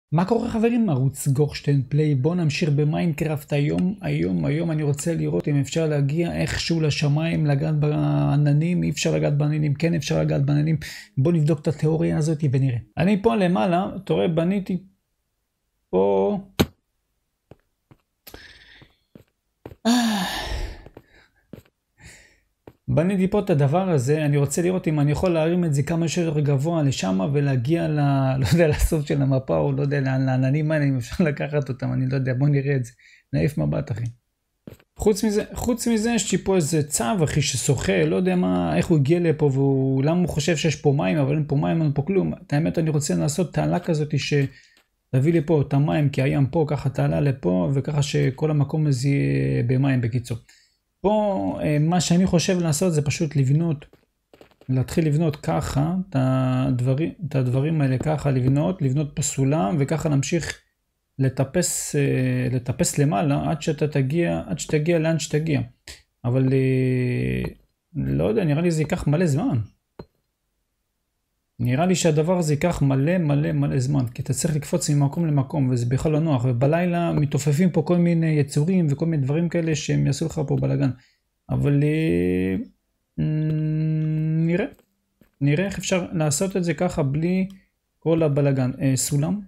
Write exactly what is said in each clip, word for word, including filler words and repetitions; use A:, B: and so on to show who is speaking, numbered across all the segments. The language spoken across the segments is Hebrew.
A: מה קורה חברים? ערוץ גורשטיין פליי, בואו נמשיך במיינקראפט היום, היום, היום אני רוצה לראות אם אפשר להגיע איכשהו לשמיים, לגעת בעננים, אי אפשר לגעת בעננים, כן אפשר לגעת בעננים, בואו נבדוק את התיאוריה הזאת ונראה. אני פה למעלה, אתה רואה, בניתי פה... בניתי פה את הדבר הזה, אני רוצה לראות אם אני יכול להרים את זה כמה שיותר גבוה לשם ולהגיע ל... לא יודע, לסוף של המפה או לא יודע, לעננים האלה, אם אפשר לקחת אותם, אני לא יודע, בוא נראה את זה. נעיף מבט אחי. חוץ מזה, חוץ מזה יש לי פה איזה צו אחי ששוחה, לא יודע מה, איך הוא הגיע לפה והוא, למה הוא חושב שיש פה מים, אבל אין פה מים, אין פה כלום. את האמת אני רוצה לעשות תעלה כזאת שתביא לי פה את המים, כי הים פה, ככה תעלה לפה, וככה שכל המקום הזה יהיה במים בקיצור. פה מה שאני חושב לעשות זה פשוט לבנות, להתחיל לבנות ככה את הדברים, את הדברים האלה ככה, לבנות, לבנות פה סולם וככה להמשיך לטפס, לטפס למעלה עד שאתה תגיע, עד שתגיע לאן שתגיע. אבל לא יודע, נראה לי זה ייקח מלא זמן. נראה לי שהדבר הזה ייקח מלא מלא מלא זמן, כי אתה צריך לקפוץ ממקום למקום וזה בכלל לא נוח, ובלילה מתעופפים פה כל מיני יצורים וכל מיני דברים כאלה שהם יעשו לך פה בלגן. אבל נראה, נראה איך אפשר לעשות את זה ככה בלי כל הבלגן. סולם.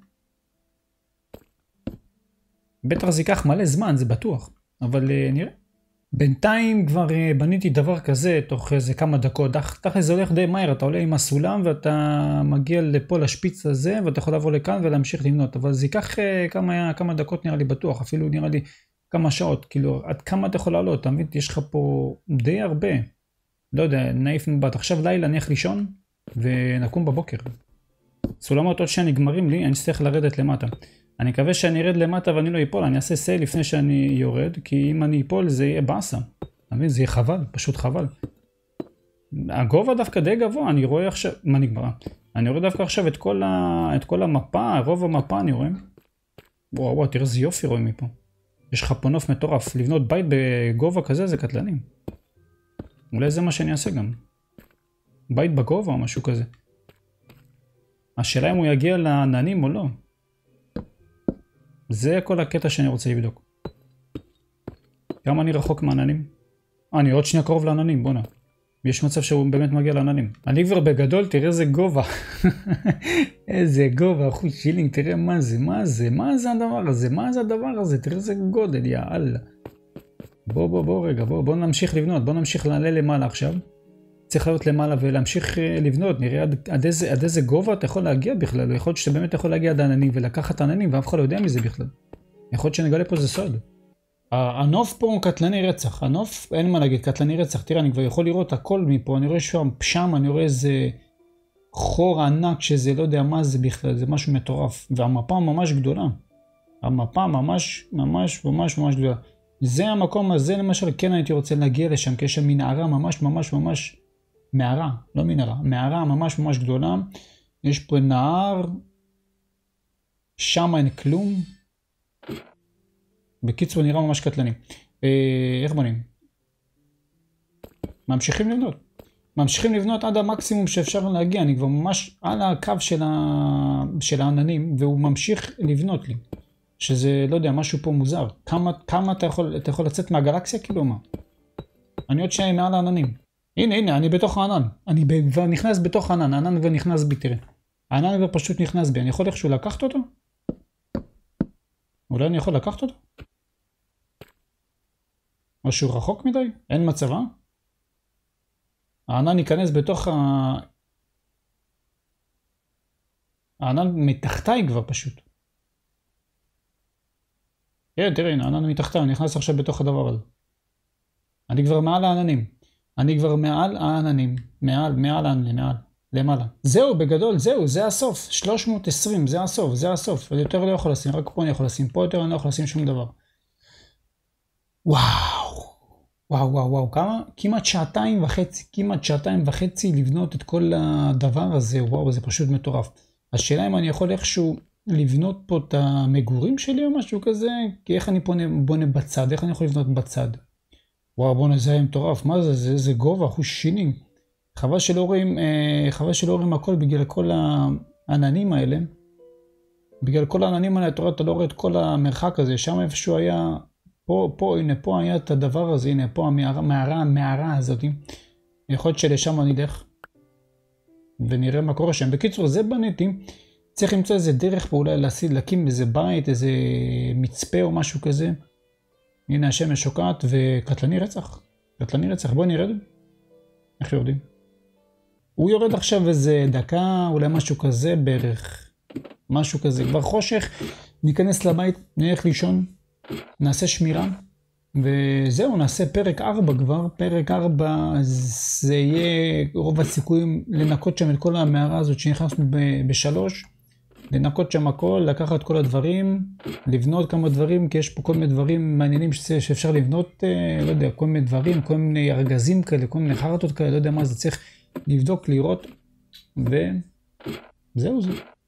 A: בטח זה ייקח מלא זמן, זה בטוח, אבל נראה. בינתיים כבר בניתי דבר כזה תוך איזה כמה דקות, תכף זה הולך די מהר, אתה עולה עם הסולם ואתה מגיע לפה לשפיץ הזה ואתה יכול לבוא לכאן ולהמשיך לבנות, אבל זה ייקח כמה, כמה דקות נראה לי בטוח, אפילו נראה לי כמה שעות, כאילו עד כמה אתה יכול לעלות, אתה מבין? יש לך פה די הרבה, לא יודע, נעיף מבט, עכשיו לילה נלך לישון ונקום בבוקר. סולמות עוד שנגמרים לי, אני צריך לרדת למטה. אני מקווה שאני ארד למטה ואני לא איפול, אני אעשה סייל לפני שאני יורד, כי אם אני איפול זה יהיה באסה. אתה מבין? זה יהיה חבל, פשוט חבל. הגובה דווקא די גבוה, אני רואה עכשיו, מה נגמר? אני רואה דווקא עכשיו את כל, ה... את כל המפה, רוב המפה אני רואה. וואו וואו, תראה איזה יופי רואים מפה. יש לך פה נוף מטורף, לבנות בית בגובה כזה זה קטלני. אולי זה מה שאני אעשה גם. בית בגובה או משהו כזה. השאלה אם הוא יגיע לעננים או לא. זה כל הקטע שאני רוצה לבדוק. כמה אני רחוק מהעננים? אה, אני עוד שנייה קרוב לעננים, בוא'נה. יש מצב שהוא באמת מגיע לעננים. אני כבר בגדול, תראה איזה גובה. איזה גובה, אחוז שילינג, תראה מה זה, מה זה, מה זה הדבר הזה, מה זה הדבר הזה, תראה איזה גודל, יאללה. בוא, בוא, בוא רגע, בוא, בוא נמשיך לבנות, בוא נמשיך לעלה למעלה עכשיו. צריך לעלות למעלה ולהמשיך לבנות, נראה עד, עד, איזה, עד איזה גובה אתה יכול להגיע בכלל, יכול להיות שאתה באמת יכול להגיע עד העננים ולקחת עננים ואף אחד לא יודע מזה בכלל. יכול להיות שנגלה פה זה סוד. הנוף פה הוא קטלני רצח, הנוף אין מה להגיד, קטלני רצח, תראה אני כבר יכול לראות הכל מפה, אני רואה שם, שם אני רואה איזה חור ענק שזה לא יודע מה זה בכלל, זה משהו מטורף, והמפה ממש גדולה, המפה ממש ממש ממש ממש גדולה. זה המקום הזה למשל, כן הייתי רוצה להגיע לשם, כי יש שם מנהרה ממש ממש ממש מערה, לא מנהרה, מערה ממש ממש גדולה, יש פה נהר, שם אין כלום, בקיצור נראה ממש קטלני. אה, איך בונים? ממשיכים לבנות, ממשיכים לבנות עד המקסימום שאפשר להגיע, אני כבר ממש על הקו של, ה... של העננים, והוא ממשיך לבנות לי, שזה לא יודע, משהו פה מוזר, כמה, כמה אתה יכול, אתה יכול לצאת מהגלקסיה כאילו מה? אני עוד שנייה מעל העננים. הנה, הנה, אני בתוך הענן. אני כבר נכנס בתוך הענן, הענן כבר נכנס בי, תראה. הענן כבר פשוט נכנס בי. אני יכול איכשהו לקחת אותו? אולי אני יכול לקחת אותו? או שהוא רחוק מדי? אין מצב, אה? הענן ייכנס בתוך ה... הענן מתחתיי כבר פשוט. כן, תראה, הנה, הענן מתחתיי, אני נכנס עכשיו בתוך הדבר הזה. אני כבר מעל העננים. אני כבר מעל העננים, מעל, מעל העננים, מעל, למעלה. זהו, בגדול, זהו, זה הסוף. שלוש מאות ועשרים, זה הסוף, זה הסוף. אני יותר לא יכול לשים, רק פה אני יכול לשים, פה יותר אני לא יכול לשים שום דבר. וואו, וואו, וואו, וואו, כמה? כמעט שעתיים וחצי, כמעט שעתיים וחצי לבנות את כל הדבר הזה, וואו, זה פשוט מטורף. השאלה אם אני יכול איכשהו לבנות פה את המגורים שלי או משהו כזה, כי איך אני בונה בצד, איך אני יכול לבנות בצד? וואו, בוא נזה מטורף, מה זה? זה, זה גובה, אחוז שינינג. חבל שלא רואים, אה, חבל שלא רואים הכל בגלל כל העננים האלה. בגלל כל העננים האלה, אתה רואה, אתה לא רואה את כל המרחק הזה, שם איפשהו היה, פה, פה, הנה, פה היה את הדבר הזה, הנה, פה המערה, המערה הזאת. יכול להיות שלשם אני אלך, ונראה מה קורה שם. בקיצור, זה בניתי, צריך למצוא איזה דרך פה, אולי להסיד, להקים איזה בית, איזה מצפה או משהו כזה. הנה השמש שוקעת, וקטלני רצח. קטלני רצח, בואו נרד. איך יורדים? הוא יורד עכשיו איזה דקה, אולי משהו כזה בערך. משהו כזה, כבר חושך, ניכנס לבית, נלך לישון, נעשה שמירה, וזהו, נעשה פרק ארבע כבר, פרק ארבע זה יהיה רוב הסיכויים לנקות שם את כל המערה הזאת שנכנסנו בשלוש, לנקות שם הכל, לקחת כל הדברים, לבנות כמה דברים, כי יש פה כל מיני דברים מעניינים שאפשר לבנות, לא יודע, כל מיני דברים, כל מיני ארגזים כאלה, כל מיני חרטות כאלה, לא יודע מה זה, צריך לבדוק, לראות, וזהו זה.